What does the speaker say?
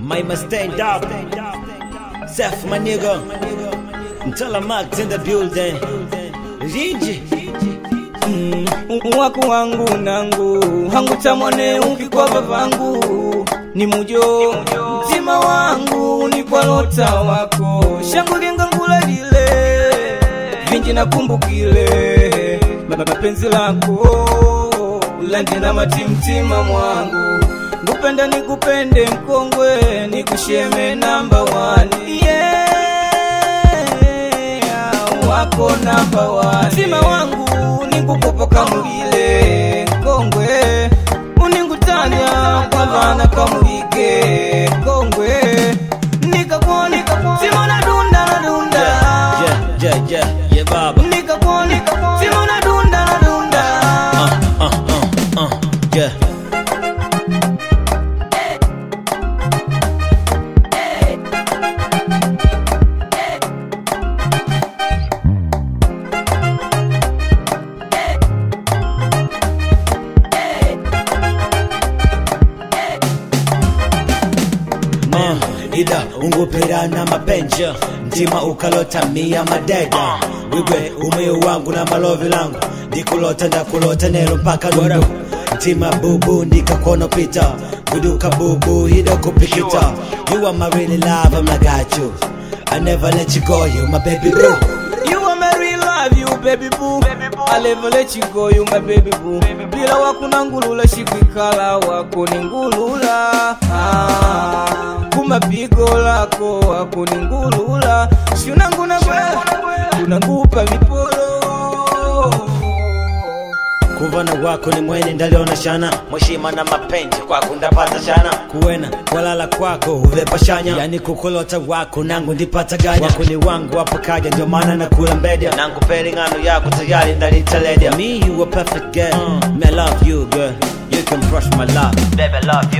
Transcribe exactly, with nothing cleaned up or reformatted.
Might must stand up. Seth, my nigga. Until I'm marked in the building. Riji. Mm, waku wangu nangu hangu tamone ukikwa babangu ni mujo mtima wangu ni kwa lota wako shangu gengangula lile vinji na kumbukile mapenzi lako ulandi na matimtima mwangu ngupenda nikupende mkongwe nikusheme number one yeah wako number one mtima wangu nikukupa kamugile kongwe uningutanya kwa vana kamugike kongwe nikakoni simona dunda na dunda yeah yeah yeah yeah baba nikakoni simona dunda na dunda uh uh uh uh yeah ida ungupira na mapenja mtima ukalota mia madeda wigwe umeyo wangu na malovi langu ndikulota ndakulota nero mpaka lundu mtima bubu ndikakona pita guduka bubu hida kupikita you are my really love I'm like got you I never let you go you my baby boo you are my real love you baby boo I never let you go you my baby boo bila wakuna ngulula shikikala wako ni ngulula ah mapigo lako wako ni ngulula shunangu na bwe unangupa vipolo kuvana wako ni mwene ndaliona shana mwishima na mapenzi kwako ndapata shana kuwena walala kwako uvepa shanya yani kukulota wako nangu ndipata ganya wako ni wangu wapo kaja ndio maana nakula mbedya nangu peli ngano yako tayari ndalitaledia me you a perfect girl uh. me I love you girl you can brush my love baby I love you